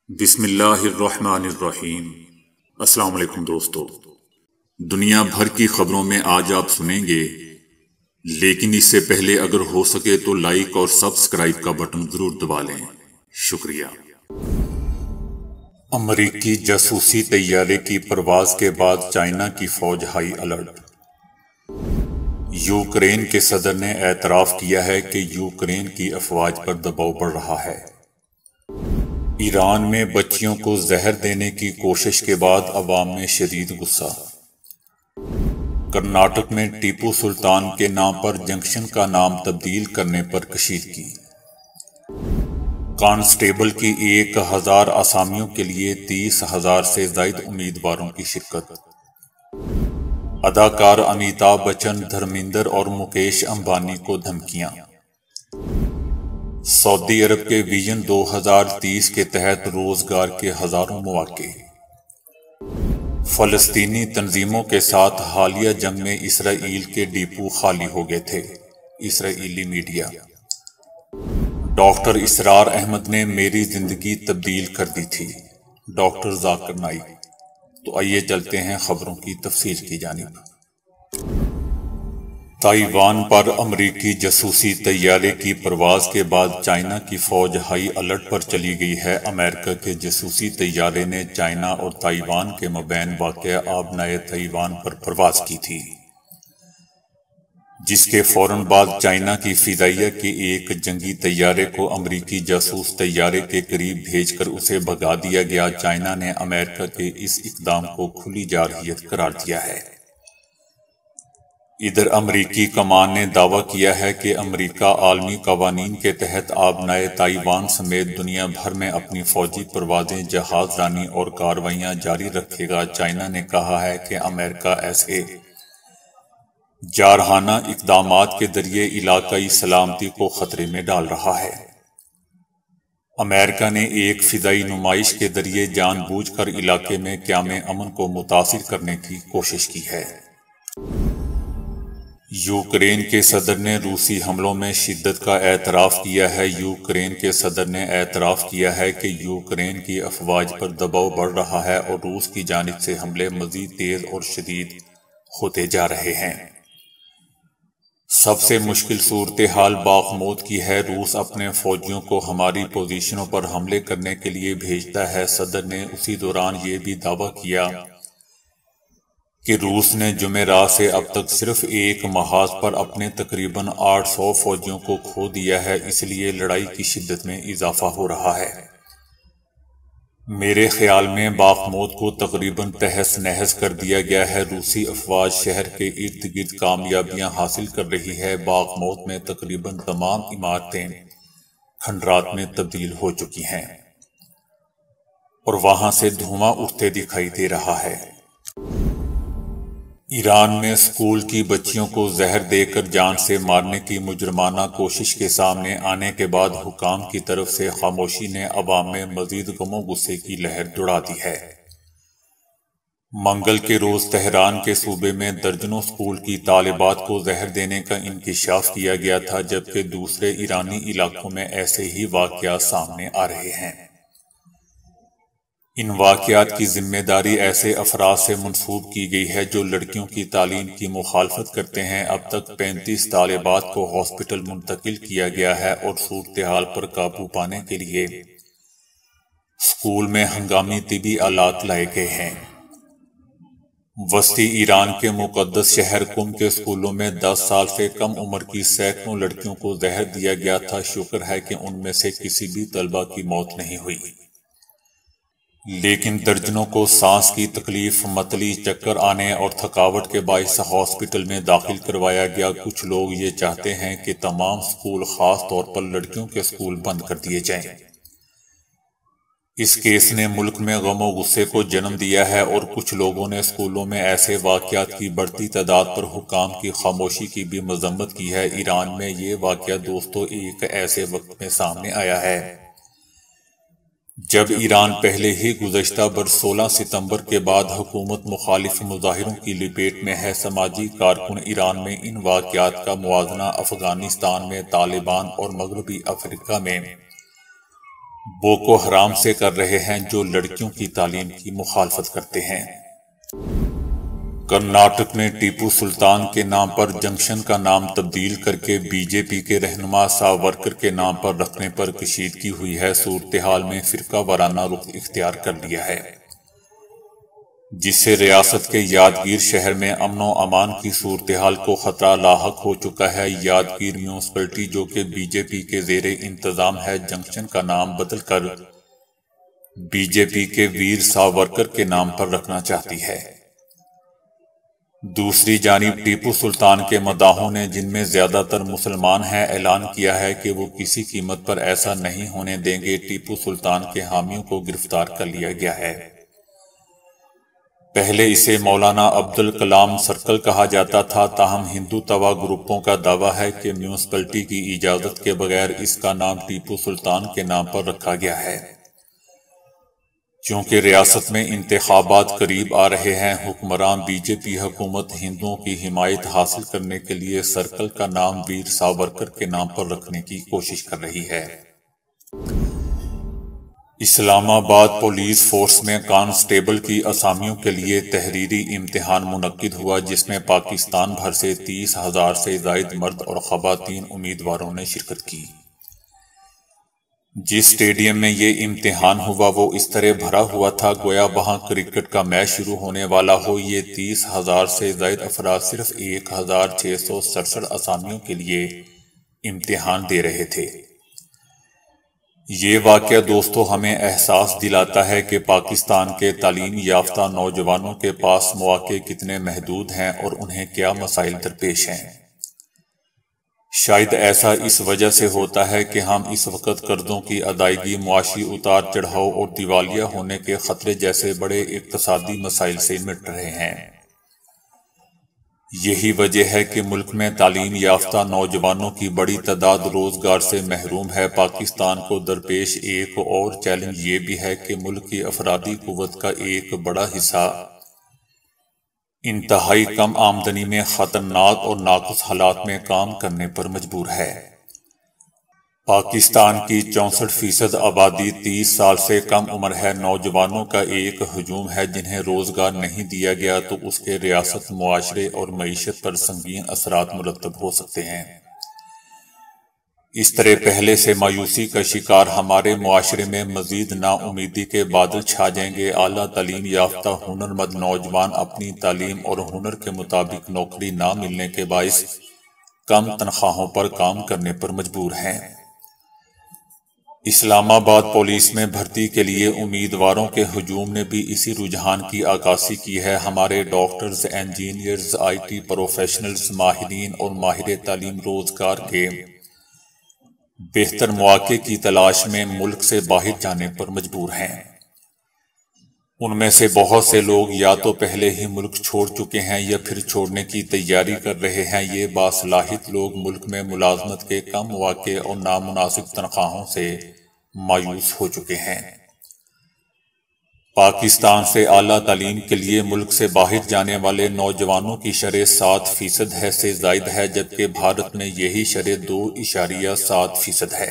بسم اللہ الرحمن الرحیم۔ السلام علیکم دوستو، دنیا بھر کی خبروں میں آج آپ سنیں گے، لیکن اس سے پہلے اگر ہو سکے تو لائک اور سبسکرائب کا بٹن ضرور دبا لیں، شکریہ۔ امریکی جاسوسی طیارے کی پرواز کے بعد چائنا کی فوج ہائی الرٹ۔ یوکرین کے صدر نے اعتراف کیا ہے کہ یوکرین کی افواج پر دباؤ بڑھ رہا ہے۔ ایران میں بچیوں کو زہر دینے کی کوشش کے بعد عوام میں شدید غصہ۔ کرناٹک میں ٹیپو سلطان کے نام پر جنکشن کا نام تبدیل کرنے پر کشیدگی۔ کانسٹیبل کی 1000 آسامیوں کے لیے 30,000 سے زائد امیدواروں کی شرکت۔ اداکار امیتابھ بچن، دھرمیندر اور مکیش امبانی کو دھمکیاں۔ سعودی عرب کے ویژن 2030 کے تحت روزگار کے ہزاروں مواقع۔ فلسطینی تنظیموں کے ساتھ حالیہ جنگ میں اسرائیل کے ڈیپو خالی ہو گئے تھے، اسرائیلی میڈیا۔ ڈاکٹر اسرار احمد نے میری زندگی تبدیل کر دی تھی، ڈاکٹر ذاکر نائک۔ تو آئیے چلتے ہیں خبروں کی تفصیل کی جانب۔ تائیوان پر امریکی جاسوسی طیارے کی پرواز کے بعد چائنا کی فوج ہائی الرٹ پر چلی گئی ہے۔ امریکہ کے جاسوسی طیارے نے چائنا اور تائیوان کے مابین واقع آبنائے تائیوان پر پرواز کی تھی، جس کے فوراً بعد چائنا کی فضائیہ کے ایک جنگی طیارے کو امریکی جاسوس طیارے کے قریب بھیج کر اسے بھگا دیا گیا۔ چائنا نے امریکہ کے اس اقدام کو کھلی جارحیت قرار دیا ہے۔ ادھر امریکی کمان نے دعویٰ کیا ہے کہ امریکہ عالمی قوانین کے تحت آبنائے تائیوان سمیت دنیا بھر میں اپنی فوجی پروازیں، جہاز رانی اور کارروائیاں جاری رکھے گا۔ چائنا نے کہا ہے کہ امریکہ ایسے جارحانہ اقدامات کے ذریعے علاقائی سلامتی کو خطرے میں ڈال رہا ہے۔ امریکہ نے ایک فضائی نمائش کے ذریعے جان بوجھ کر علاقے میں قیام امن کو متاثر کرنے کی کوشش کی ہے۔ یوکرین کے صدر نے روسی حملوں میں شدت کا اعتراف کیا ہے۔ یوکرین کے صدر نے اعتراف کیا ہے کہ یوکرین کی افواج پر دباؤ بڑھ رہا ہے اور روس کی جانب سے حملے مزید تیز اور شدید ہوتے جا رہے ہیں۔ سب سے مشکل صورتحال باخمود کی ہے۔ روس اپنے فوجیوں کو ہماری پوزیشنوں پر حملے کرنے کے لیے بھیجتا ہے۔ صدر نے اسی دوران یہ بھی دعویٰ کیا کہ روس نے جمعرات سے اب تک صرف ایک محاذ پر اپنے تقریباً 800 فوجیوں کو کھو دیا ہے، اس لیے لڑائی کی شدت میں اضافہ ہو رہا ہے۔ میرے خیال میں باخمود کو تقریباً تہس نہس کر دیا گیا ہے۔ روسی افواج شہر کے ارد گرد کامیابیاں حاصل کر رہی ہے۔ باخمود میں تقریباً تمام عمارتیں کھنڈرات میں تبدیل ہو چکی ہیں اور وہاں سے دھواں اٹھتے دکھائی دے رہا ہے۔ ایران میں اسکول کی بچیوں کو زہر دے کر جان سے مارنے کی مجرمانہ کوشش کے سامنے آنے کے بعد حکام کی طرف سے خاموشی نے عوام میں مزید غم و غصے کی لہر دوڑا دی ہے۔ منگل کے روز تہران کے صوبے میں درجنوں اسکول کی طالبات کو زہر دینے کا انکشاف کیا گیا تھا، جبکہ دوسرے ایرانی علاقوں میں ایسے ہی واقعات سامنے آ رہے ہیں۔ ان واقعات کی ذمہ داری ایسے افراد سے منسوب کی گئی ہے جو لڑکیوں کی تعلیم کی مخالفت کرتے ہیں۔ اب تک 35 طالبات کو ہاسپٹل منتقل کیا گیا ہے اور صورتحال پر قابو پانے کے لیے اسکول میں ہنگامی طبی آلات لائے گئے ہیں۔ وسطی ایران کے مقدس شہر قم کے اسکولوں میں 10 سال سے کم عمر کی سینکڑوں لڑکیوں کو زہر دیا گیا تھا۔ شکر ہے کہ ان میں سے کسی بھی طلبہ کی موت نہیں ہوئی، لیکن درجنوں کو سانس کی تکلیف، متلی، چکر آنے اور تھکاوٹ کے باعث ہاسپٹل میں داخل کروایا گیا۔ کچھ لوگ یہ چاہتے ہیں کہ تمام اسکول، خاص طور پر لڑکیوں کے اسکول، بند کر دیے جائیں۔ اس کیس نے ملک میں غم و غصے کو جنم دیا ہے اور کچھ لوگوں نے اسکولوں میں ایسے واقعات کی بڑھتی تعداد پر حکام کی خاموشی کی بھی مذمت کی ہے۔ ایران میں یہ واقعہ دوستو ایک ایسے وقت میں سامنے آیا ہے جب ایران پہلے ہی گزشتہ برس 16 ستمبر کے بعد حکومت مخالف مظاہروں کی لپیٹ میں ہے۔ سماجی کارکن ایران میں ان واقعات کا موازنہ افغانستان میں طالبان اور مغربی افریقہ میں بوکو حرام سے کر رہے ہیں جو لڑکیوں کی تعلیم کی مخالفت کرتے ہیں۔ کرناٹک میں ٹیپو سلطان کے نام پر جنکشن کا نام تبدیل کر کے بی جے پی کے رہنما ساورکر کے نام پر رکھنے پر کشیدگی ہوئی ہے۔ صورتحال میں فرقہ وارانہ رخ اختیار کر لیا ہے، جس سے ریاست کے یادگیر شہر میں امن و امان کی صورتحال کو خطرہ لاحق ہو چکا ہے۔ یادگیر میونسپلٹی، جو کہ بی جے پی کے زیر انتظام ہے، جنکشن کا نام بدل کر بی جے پی کے ویر ساورکر کے نام پر رکھنا چاہتی ہے۔ دوسری جانب ٹیپو سلطان کے مداحوں نے، جن میں زیادہ تر مسلمان ہیں، اعلان کیا ہے کہ وہ کسی قیمت پر ایسا نہیں ہونے دیں گے۔ ٹیپو سلطان کے حامیوں کو گرفتار کر لیا گیا ہے۔ پہلے اسے مولانا عبدالکلام سرکل کہا جاتا تھا، تاہم ہندو توا گروپوں کا دعویٰ ہے کہ میونسپلٹی کی اجازت کے بغیر اس کا نام ٹیپو سلطان کے نام پر رکھا گیا ہے۔ چونکہ ریاست میں انتخابات قریب آ رہے ہیں، حکمران بی جے پی حکومت ہندوؤں کی حمایت حاصل کرنے کے لیے سرکل کا نام ویر ساورکر کے نام پر رکھنے کی کوشش کر رہی ہے۔ اسلام آباد پولیس فورس میں کانسٹیبل کی اسامیوں کے لیے تحریری امتحان منعقد ہوا، جس میں پاکستان بھر سے 30,000 سے زائد مرد اور خواتین امیدواروں نے شرکت کی۔ جس اسٹیڈیم میں یہ امتحان ہوا وہ اس طرح بھرا ہوا تھا گویا وہاں کرکٹ کا میچ شروع ہونے والا ہو۔ یہ 30,000 سے زائد افراد صرف 1,667 اسامیوں کے لیے امتحان دے رہے تھے۔ یہ واقعہ دوستو ہمیں احساس دلاتا ہے کہ پاکستان کے تعلیم یافتہ نوجوانوں کے پاس مواقع کتنے محدود ہیں اور انہیں کیا مسائل درپیش ہیں۔ شاید ایسا اس وجہ سے ہوتا ہے کہ ہم اس وقت قرضوں کی ادائیگی، معاشی اتار چڑھاؤ اور دیوالیہ ہونے کے خطرے جیسے بڑے اقتصادی مسائل سے نمٹ رہے ہیں۔ یہی وجہ ہے کہ ملک میں تعلیم یافتہ نوجوانوں کی بڑی تعداد روزگار سے محروم ہے۔ پاکستان کو درپیش ایک اور چیلنج یہ بھی ہے کہ ملک کی افرادی قوت کا ایک بڑا حصہ انتہائی کم آمدنی میں خطرناک اور ناقص حالات میں کام کرنے پر مجبور ہے۔ پاکستان کی 64% آبادی 30 سال سے کم عمر ہے۔ نوجوانوں کا ایک ہجوم ہے جنہیں روزگار نہیں دیا گیا تو اس کے ریاست، معاشرے اور معیشت پر سنگین اثرات مرتب ہو سکتے ہیں۔ اس طرح پہلے سے مایوسی کا شکار ہمارے معاشرے میں مزید نا امیدی کے بادل چھا جائیں گے۔ اعلیٰ تعلیم یافتہ ہنرمند نوجوان اپنی تعلیم اور ہنر کے مطابق نوکری نہ ملنے کے باعث کم تنخواہوں پر کام کرنے پر مجبور ہیں۔ اسلام آباد پولیس میں بھرتی کے لیے امیدواروں کے ہجوم نے بھی اسی رجحان کی عکاسی کی ہے۔ ہمارے doctors, engineers, I T professionals, ماہرین اور ماہر تعلیم روزگار کے بہتر مواقع کی تلاش میں ملک سے باہر جانے پر مجبور ہیں۔ ان میں سے بہت سے لوگ یا تو پہلے ہی ملک چھوڑ چکے ہیں یا پھر چھوڑنے کی تیاری کر رہے ہیں۔ یہ باصلاحیت لوگ ملک میں ملازمت کے کم مواقع اور نامناسب تنخواہوں سے مایوس ہو چکے ہیں۔ پاکستان سے اعلیٰ تعلیم کے لیے ملک سے باہر جانے والے نوجوانوں کی شرح 7% ہے سے زائد ہے، جبکہ بھارت میں یہی شرح 2.7% ہے۔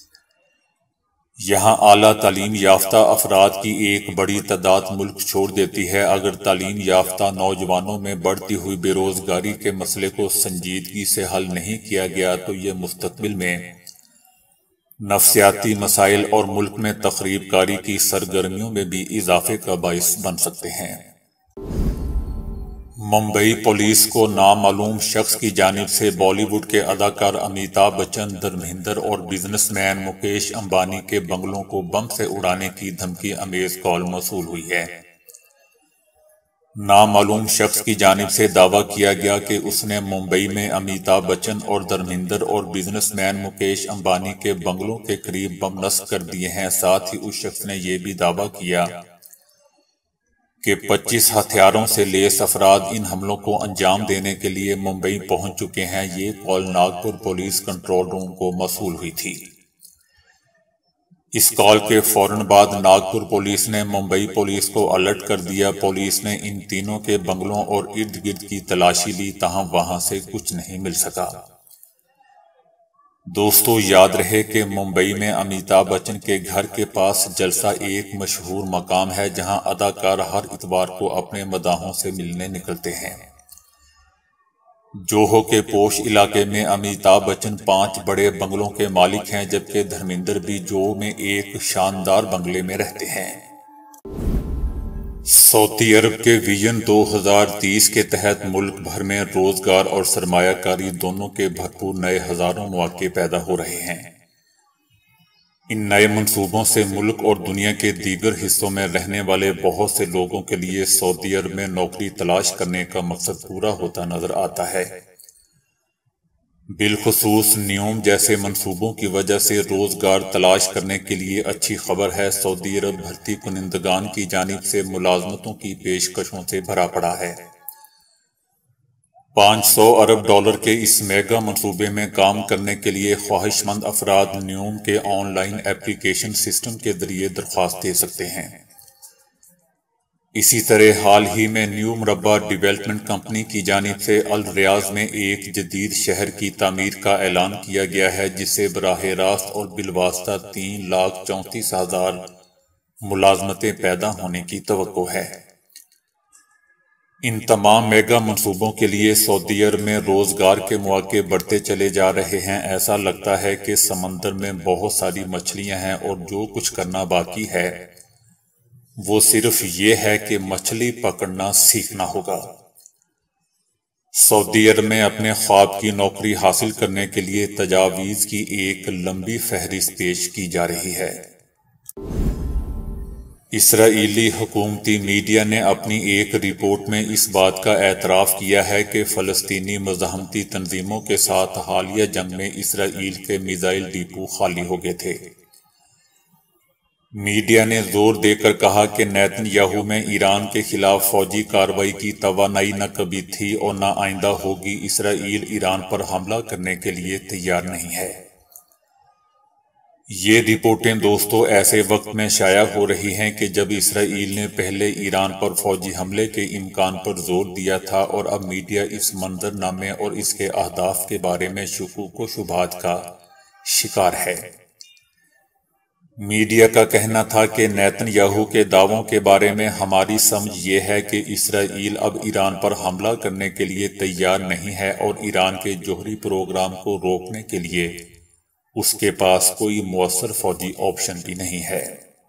یہاں اعلیٰ تعلیم یافتہ افراد کی ایک بڑی تعداد ملک چھوڑ دیتی ہے۔ اگر تعلیم یافتہ نوجوانوں میں بڑھتی ہوئی بے روزگاری کے مسئلے کو سنجیدگی سے حل نہیں کیا گیا تو یہ مستقبل میں نفسیاتی مسائل اور ملک میں تخریب کاری کی سرگرمیوں میں بھی اضافے کا باعث بن سکتے ہیں۔ ممبئی پولیس کو نامعلوم شخص کی جانب سے بالی ووڈ کے اداکار امیتابھ بچن، دھرمیندر اور بزنس مین مکیش امبانی کے بنگلوں کو بم سے اڑانے کی دھمکی امیز کال موصول ہوئی ہے۔ نامعلوم شخص کی جانب سے دعویٰ کیا گیا کہ اس نے ممبئی میں امیتابھ بچن اور دھرمیندر اور بزنس مین مکیش امبانی کے بنگلوں کے قریب بم نصب کر دیے ہیں۔ ساتھ ہی اس شخص نے یہ بھی دعویٰ کیا کہ 25 ہتھیاروں سے لیس افراد ان حملوں کو انجام دینے کے لیے ممبئی پہنچ چکے ہیں۔ یہ call Nagpur police control room کو موصول ہوئی تھی۔ اس کال کے فوراً بعد ناگپور پولیس نے ممبئی پولیس کو الرٹ کر دیا۔ پولیس نے ان تینوں کے بنگلوں اور ارد گرد کی تلاشی لی، تاہم وہاں سے کچھ نہیں مل سکا۔ دوستو یاد رہے کہ ممبئی میں امیتابھ بچن کے گھر کے پاس جلسہ ایک مشہور مقام ہے جہاں اداکار ہر اتوار کو اپنے مداحوں سے ملنے نکلتے ہیں۔ جوہو کے پوش علاقے میں امیتابھ بچن 5 بڑے بنگلوں کے مالک ہیں، جبکہ دھرمیندر بھی جوہو میں ایک شاندار بنگلے میں رہتے ہیں۔ سعودی عرب کے ویژن 2030 کے تحت ملک بھر میں روزگار اور سرمایہ کاری دونوں کے بھرپور نئے ہزاروں مواقع پیدا ہو رہے ہیں۔ ان نئے منصوبوں سے ملک اور دنیا کے دیگر حصوں میں رہنے والے بہت سے لوگوں کے لیے سعودی عرب میں نوکری تلاش کرنے کا مقصد پورا ہوتا نظر آتا ہے۔ بالخصوص نیوم جیسے منصوبوں کی وجہ سے روزگار تلاش کرنے کے لیے اچھی خبر ہے۔ سعودی عرب بھرتی کنندگان کی جانب سے ملازمتوں کی پیشکشوں سے بھرا پڑا ہے۔ $500 ارب کے اس میگا منصوبے میں کام کرنے کے لیے خواہش مند افراد نیوم کے آن لائن ایپلیکیشن سسٹم کے ذریعے درخواست دے سکتے ہیں۔ اسی طرح حال ہی میں نیو مربع ڈیولپمنٹ کمپنی کی جانب سے الریاض میں ایک جدید شہر کی تعمیر کا اعلان کیا گیا ہے، جس سے براہ راست اور بالواسطہ 3,34,000 ملازمتیں پیدا ہونے کی توقع ہے۔ ان تمام میگا منصوبوں کے لیے سعودی عرب میں روزگار کے مواقع بڑھتے چلے جا رہے ہیں۔ ایسا لگتا ہے کہ سمندر میں بہت ساری مچھلیاں ہیں اور جو کچھ کرنا باقی ہے وہ صرف یہ ہے کہ مچھلی پکڑنا سیکھنا ہوگا۔ سعودی عرب میں اپنے خواب کی نوکری حاصل کرنے کے لیے تجاویز کی ایک لمبی فہرست پیش کی جا رہی ہے۔ اسرائیلی حکومتی میڈیا نے اپنی ایک رپورٹ میں اس بات کا اعتراف کیا ہے کہ فلسطینی مزاحمتی تنظیموں کے ساتھ حالیہ جنگ میں اسرائیل کے میزائل ڈپو خالی ہو گئے تھے۔ میڈیا نے زور دے کر کہا کہ نیتن یاہو میں ایران کے خلاف فوجی کارروائی کی توانائی نہ کبھی تھی اور نہ آئندہ ہوگی۔ اسرائیل ایران پر حملہ کرنے کے لیے تیار نہیں ہے۔ یہ رپورٹیں دوستو ایسے وقت میں شائع ہو رہی ہیں کہ جب اسرائیل نے پہلے ایران پر فوجی حملے کے امکان پر زور دیا تھا، اور اب میڈیا اس منظر نامے اور اس کے اہداف کے بارے میں شکوک و شبہات کا شکار ہے۔ میڈیا کا کہنا تھا کہ نیتن یاہو کے دعووں کے بارے میں ہماری سمجھ یہ ہے کہ اسرائیل اب ایران پر حملہ کرنے کے لیے تیار نہیں ہے اور ایران کے جوہری پروگرام کو روکنے کے لیے اس کے پاس کوئی مؤثر فوجی آپشن بھی نہیں ہے۔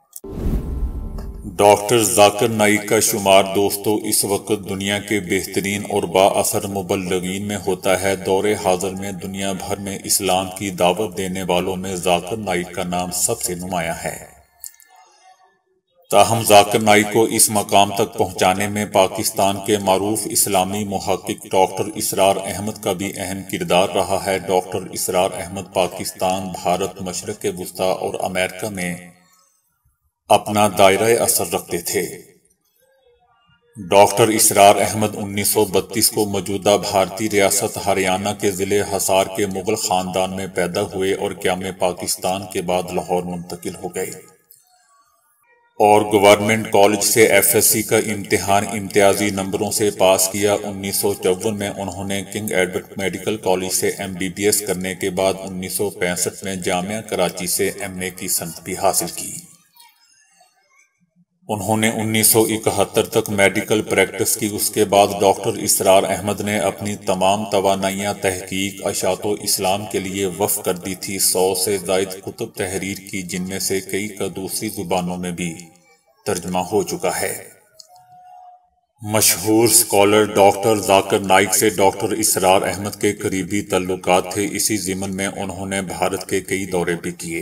ڈاکٹر ذاکر نائک کا شمار دوستو اس وقت دنیا کے بہترین اور با اثر مبلغین میں ہوتا ہے۔ دور حاضر میں دنیا بھر میں اسلام کی دعوت دینے والوں میں ذاکر نائک کا نام سب سے نمایاں ہے۔ تاہم ذاکر نائک کو اس مقام تک پہنچانے میں پاکستان کے معروف اسلامی محقق ڈاکٹر اسرار احمد کا بھی اہم کردار رہا ہے۔ ڈاکٹر اسرار احمد پاکستان، بھارت، مشرق وسطیٰ اور امریکہ میں اپنا دائرہ اثر رکھتے تھے۔ ڈاکٹر اسرار احمد 1932 کو موجودہ بھارتی ریاست ہریانہ کے ضلع حصار کے مغل خاندان میں پیدا ہوئے اور قیام پاکستان کے بعد لاہور منتقل ہو گئے اور گورنمنٹ کالج سے FSc کا امتحان امتیازی نمبروں سے پاس کیا۔ 1954 میں انہوں نے کنگ ایڈورڈ میڈیکل کالج سے MBBS کرنے کے بعد 1965 میں جامعہ کراچی سے MA کی سند بھی حاصل کی۔ انہوں نے 1971 تک میڈیکل پریکٹس کی۔ اس کے بعد ڈاکٹر اسرار احمد نے اپنی تمام توانائیاں تحقیق اشاعت و اسلام کے لیے وقف کر دی تھی۔ 100 سے زائد کتب تحریر کی، جن میں سے کئی کا دوسری زبانوں میں بھی ترجمہ ہو چکا ہے۔ مشہور اسکالر ڈاکٹر ذاکر نائک سے ڈاکٹر اسرار احمد کے قریبی تعلقات تھے۔ اسی ضمن میں انہوں نے بھارت کے کئی دورے بھی کیے۔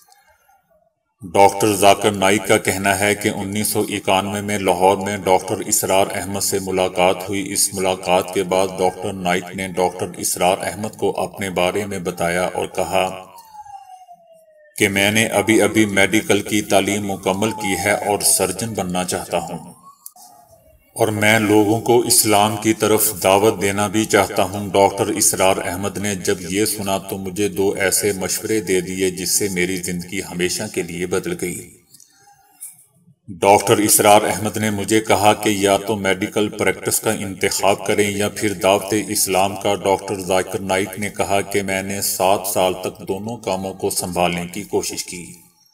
ڈاکٹر ذاکر نائک کا کہنا ہے کہ 1991 میں لاہور میں ڈاکٹر اسرار احمد سے ملاقات ہوئی۔ اس ملاقات کے بعد ڈاکٹر نائک نے ڈاکٹر اسرار احمد کو اپنے بارے میں بتایا اور کہا کہ میں نے ابھی میڈیکل کی تعلیم مکمل کی ہے اور سرجن بننا چاہتا ہوں، اور میں لوگوں کو اسلام کی طرف دعوت دینا بھی چاہتا ہوں۔ ڈاکٹر اسرار احمد نے جب یہ سنا تو مجھے 2 ایسے مشورے دے دیے جس سے میری زندگی ہمیشہ کے لیے بدل گئی۔ ڈاکٹر اسرار احمد نے مجھے کہا کہ یا تو میڈیکل پریکٹس کا انتخاب کریں یا پھر دعوت اسلام کا۔ ڈاکٹر ذاکر نائک نے کہا کہ میں نے 7 سال تک دونوں کاموں کو سنبھالنے کی کوشش کی،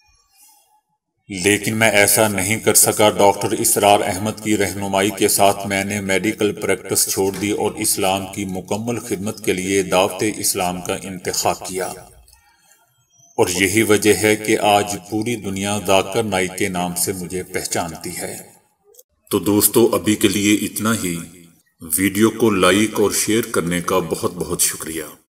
لیکن میں ایسا نہیں کر سکا۔ ڈاکٹر اسرار احمد کی رہنمائی کے ساتھ میں نے میڈیکل پریکٹس چھوڑ دی اور اسلام کی مکمل خدمت کے لیے دعوت اسلام کا انتخاب کیا، اور یہی وجہ ہے کہ آج پوری دنیا ذاکر نائک کے نام سے مجھے پہچانتی ہے۔ تو دوستو، ابھی کے لیے اتنا ہی۔ ویڈیو کو لائک اور شیئر کرنے کا بہت بہت شکریہ۔